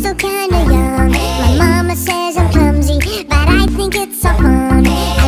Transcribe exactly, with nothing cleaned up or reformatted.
still kinda young. My mama says I'm clumsy, but I think it's so fun.